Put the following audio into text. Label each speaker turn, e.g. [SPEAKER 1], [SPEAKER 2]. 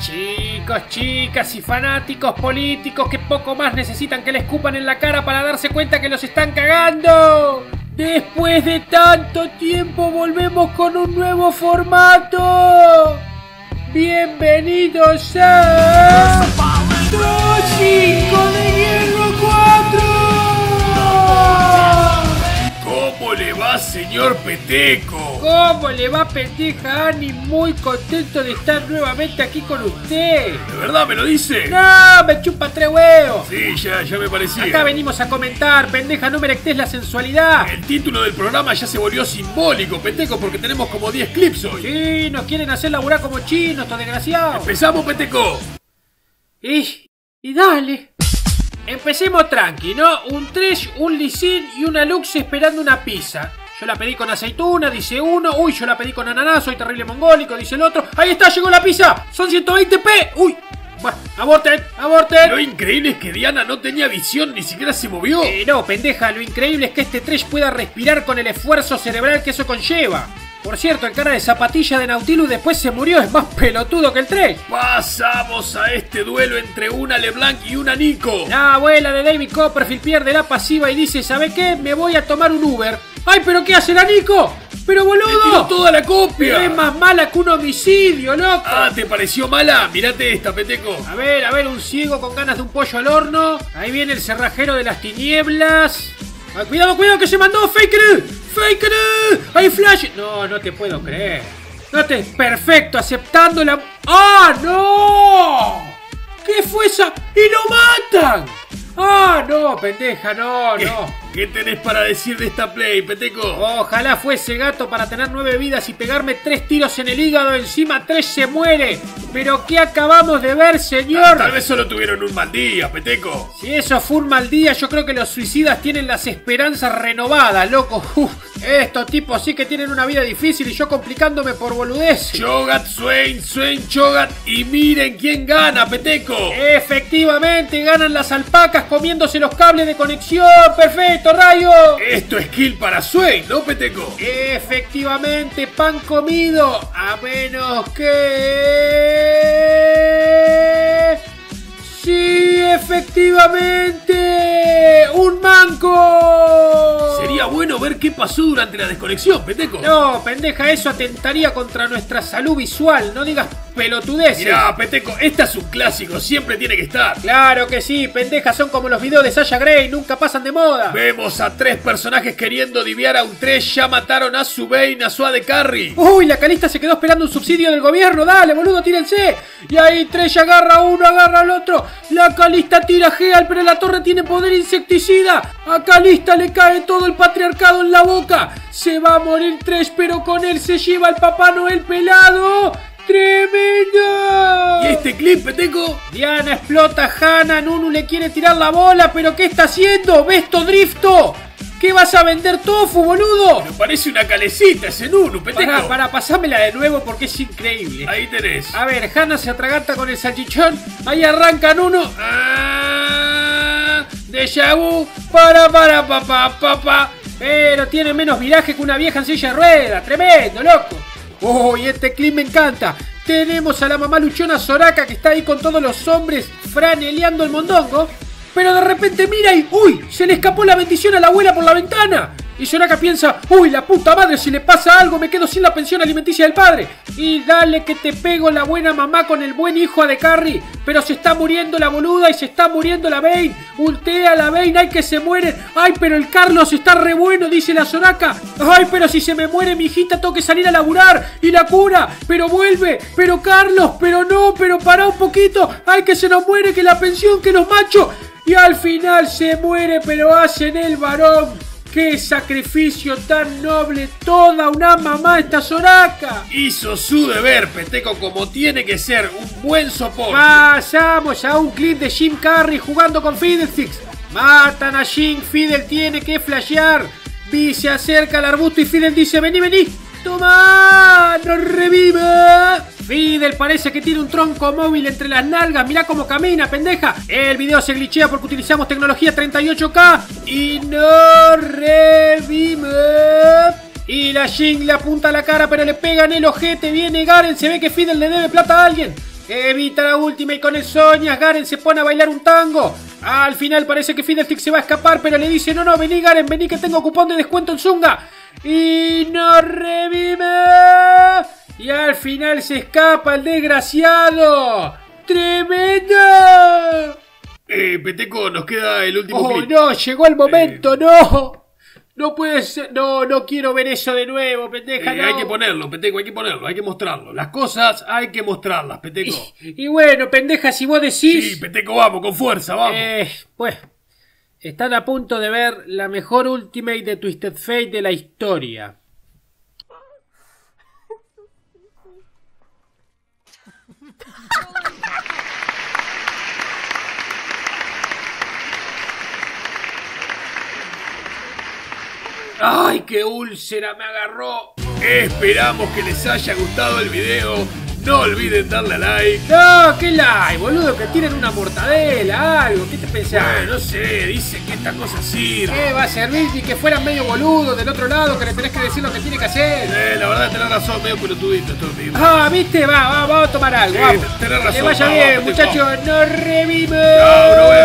[SPEAKER 1] Chicos, chicas y fanáticos políticos que poco más necesitan que le escupan en la cara para darse cuenta que los están cagando. Después de tanto tiempo volvemos con un nuevo formato. Bienvenidos a Tóxico de Hierro 4.
[SPEAKER 2] ¿Cómo le va, señor Peteco?
[SPEAKER 1] ¿Cómo le va, pendeja Ani? Muy contento de estar nuevamente aquí con usted.
[SPEAKER 2] ¿De verdad me lo dice?
[SPEAKER 1] No, me chupa tres huevos.
[SPEAKER 2] Sí, ya me parecía.
[SPEAKER 1] Acá venimos a comentar, pendeja, no me erectés la sensualidad.
[SPEAKER 2] El título del programa ya se volvió simbólico, Peteco, porque tenemos como 10 clips hoy.
[SPEAKER 1] Sí, nos quieren hacer laburar como chinos, estos desgraciados.
[SPEAKER 2] ¿Empezamos, Peteco?
[SPEAKER 1] Y dale. Empecemos tranqui, ¿no? Un Tresh, un Lissin y una Lux esperando una pizza. Yo la pedí con aceituna, dice uno. Uy, yo la pedí con ananá, soy terrible mongólico, dice el otro. Ahí está, llegó la pizza. Son 120p. Uy. Bueno, aborten.
[SPEAKER 2] Lo increíble es que Diana no tenía visión, ni siquiera se movió.
[SPEAKER 1] No, pendeja, lo increíble es que este Tresh pueda respirar con el esfuerzo cerebral que eso conlleva. Por cierto, el cara de zapatilla de Nautilus después se murió, es más pelotudo que el Tresh.
[SPEAKER 2] Pasamos a este duelo entre una LeBlanc y una Nico.
[SPEAKER 1] La abuela de David Copperfield pierde la pasiva y dice, ¿sabe qué? Me voy a tomar un Uber. ¡Ay, pero qué hace la Nico! ¡Pero boludo!
[SPEAKER 2] ¡Le tiró toda la copia!
[SPEAKER 1] Es más mala que un homicidio, loco.
[SPEAKER 2] Ah, ¿te pareció mala? Mirate esta, Peteco.
[SPEAKER 1] A ver, un ciego con ganas de un pollo al horno. Ahí viene el cerrajero de las tinieblas. Ay, cuidado, que se mandó Faker. ¡Hay flash! No te puedo creer. Perfecto, aceptando la... ¡Ah, no! ¿Qué fue esa? ¡Y lo matan! ¡Ah, no, pendeja, no!
[SPEAKER 2] ¿Qué tenés para decir de esta play, Peteco?
[SPEAKER 1] Ojalá fuese gato para tener 9 vidas y pegarme 3 tiros en el hígado, encima 3 se muere. ¿Pero qué acabamos de ver, señor?
[SPEAKER 2] Tal vez solo tuvieron un mal día, Peteco.
[SPEAKER 1] Si eso fue un mal día, yo creo que los suicidas tienen las esperanzas renovadas, loco. Estos tipos sí que tienen una vida difícil y yo complicándome por boludeces.
[SPEAKER 2] Cho'Gath, Swain, Cho'Gath y miren quién gana, Peteco.
[SPEAKER 1] Efectivamente, ganan las alpacas comiéndose los cables de conexión. ¡Perfecto, rayo!
[SPEAKER 2] Esto es kill para Swain, ¿no, Peteco?
[SPEAKER 1] Efectivamente, pan comido. A menos que... ¡Sí, efectivamente! ¡Un manco!
[SPEAKER 2] Sería bueno ver qué pasó durante la desconexión, Peteco.
[SPEAKER 1] No, pendeja, eso atentaría contra nuestra salud visual. No digas pelotudeces.
[SPEAKER 2] Mirá, Peteco, esta es un clásico, siempre tiene que estar.
[SPEAKER 1] Claro que sí, pendeja, son como los videos de Sasha Grey, nunca pasan de moda.
[SPEAKER 2] Vemos a 3 personajes queriendo diviar a un 3, ya mataron a su Vayne, a su AD Carry.
[SPEAKER 1] Uy, la Calista se quedó esperando un subsidio del gobierno, dale, boludo, tírense. Y ahí Tresh agarra a uno, agarra al otro. La Calista tira Heal, pero la torre tiene poder insecticida. A Calista le cae todo el patriarcado en la boca. Se va a morir Tresh, pero con él se lleva al Papá Noel pelado. ¡Tremendo!
[SPEAKER 2] ¿Y este clip, Peteco?
[SPEAKER 1] Diana explota, Hannah, Nunu le quiere tirar la bola, pero ¿qué está haciendo? ¡Besto Drifto! ¿Qué vas a vender, tofu, boludo?
[SPEAKER 2] Me parece una calecita ese Nunu, Peteco.
[SPEAKER 1] Para, pasámela de nuevo porque es increíble.
[SPEAKER 2] Ahí tenés.
[SPEAKER 1] A ver, Hannah se atraganta con el salchichón. Ahí arranca Nunu. Déjà vu. Papá. Pero tiene menos viraje que una vieja en silla de ruedas. Tremendo, loco. Uy, este clip me encanta. Tenemos a la mamá luchona Soraka que está ahí con todos los hombres franeleando el mondongo. Pero de repente mira y ¡uy! Se le escapó la bendición a la abuela por la ventana. Y Soraka piensa, ¡uy, la puta madre! Si le pasa algo me quedo sin la pensión alimenticia del padre. Y dale que te pego la buena mamá con el buen hijo de Carry. Pero se está muriendo la boluda y se está muriendo la Vayne. Ultea la Vayne, ¡ay que se mueren! ¡Ay, pero el Carlos está re bueno! Dice la Soraka. ¡Ay, pero si se me muere mi hijita tengo que salir a laburar! Y la cura, pero vuelve, pero Carlos, pero no, pero para un poquito. ¡Ay, que se nos muere, que la pensión, que los machos! Y al final se muere, pero hacen el varón. ¡Qué sacrificio tan noble! ¡Toda una mamá esta Soraka!
[SPEAKER 2] Hizo su deber, Peteco, como tiene que ser, un buen soporte.
[SPEAKER 1] Pasamos a un clip de Jim Carrey jugando con Fiddlesticks. Matan a Jim, Fiddle tiene que flashear. Vi se acerca al arbusto y Fiddle dice, vení. ¡Toma! ¡Nos revive! Fiddle parece que tiene un tronco móvil entre las nalgas. Mirá cómo camina, pendeja. El video se glitchea porque utilizamos tecnología 38K. Y no revive. Y la Jing le apunta a la cara, pero le pega en el ojete. Viene Garen, se ve que Fiddle le debe plata a alguien. Evita la última y con el Soñas Garen se pone a bailar un tango. Al final parece que Fiddlesticks se va a escapar, pero le dice: no, vení Garen, vení que tengo cupón de descuento en Zunga. Y no revive. Y al final se escapa el desgraciado. ¡Tremendo!
[SPEAKER 2] Peteco, nos queda el último clip.
[SPEAKER 1] No, llegó el momento, no. No puede ser, no quiero ver eso de nuevo, pendeja, no.
[SPEAKER 2] Hay que ponerlo, Peteco, hay que ponerlo, hay que mostrarlo. Las cosas hay que mostrarlas, Peteco.
[SPEAKER 1] Y bueno, pendeja, si vos decís...
[SPEAKER 2] Sí, Peteco, vamos, con fuerza, vamos.
[SPEAKER 1] Pues, están a punto de ver la mejor Ultimate de Twisted Fate de la historia. ¡Ay, qué úlcera me agarró!
[SPEAKER 2] Esperamos que les haya gustado el video. No olviden darle a like.
[SPEAKER 1] No, ¿qué like, boludo? Que tiren una mortadela, algo. ¿Qué te pensás?
[SPEAKER 2] Bueno, no sé, dicen que esta cosa sirve.
[SPEAKER 1] ¿Qué va a servir? Ni que fueran medio boludo del otro lado que le tenés que decir lo que tiene que hacer.
[SPEAKER 2] La verdad tenés razón, medio pelotudito esto, tío.
[SPEAKER 1] ¿Viste? Vamos a tomar algo, vamos.
[SPEAKER 2] Tenés razón.
[SPEAKER 1] Que vaya bien, muchachos. No revive.
[SPEAKER 2] Chao,